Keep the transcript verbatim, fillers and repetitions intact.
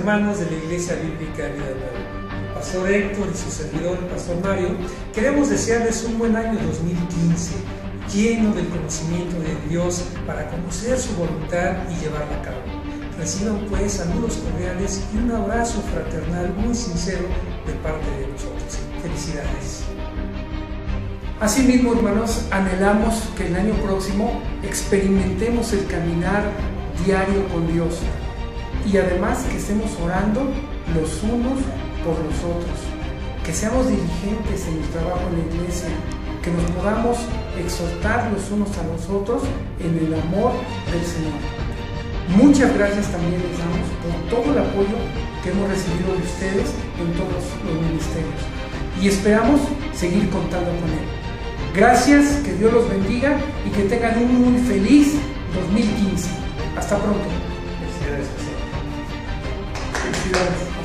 hermanos de la Iglesia Bíblica Vida Nueva, el pastor Héctor y su servidor, el pastor Mario, queremos desearles un buen año dos mil quince, lleno del conocimiento de Dios para conocer su voluntad y llevarla a cabo. Reciban pues saludos cordiales y un abrazo fraternal muy sincero de parte de nosotros. Felicidades. Asimismo, hermanos, anhelamos que el año próximo experimentemos el caminar diario con Dios y además que estemos orando los unos por los otros, que seamos diligentes en el trabajo en la iglesia, que nos podamos exhortar los unos a los otros en el amor del Señor. Muchas gracias también les damos por todo el apoyo que hemos recibido de ustedes en todos los ministerios y esperamos seguir contando con él. Gracias, que Dios los bendiga y que tengan un muy feliz dos mil quince. Hasta pronto. Felicidades. Felicidades.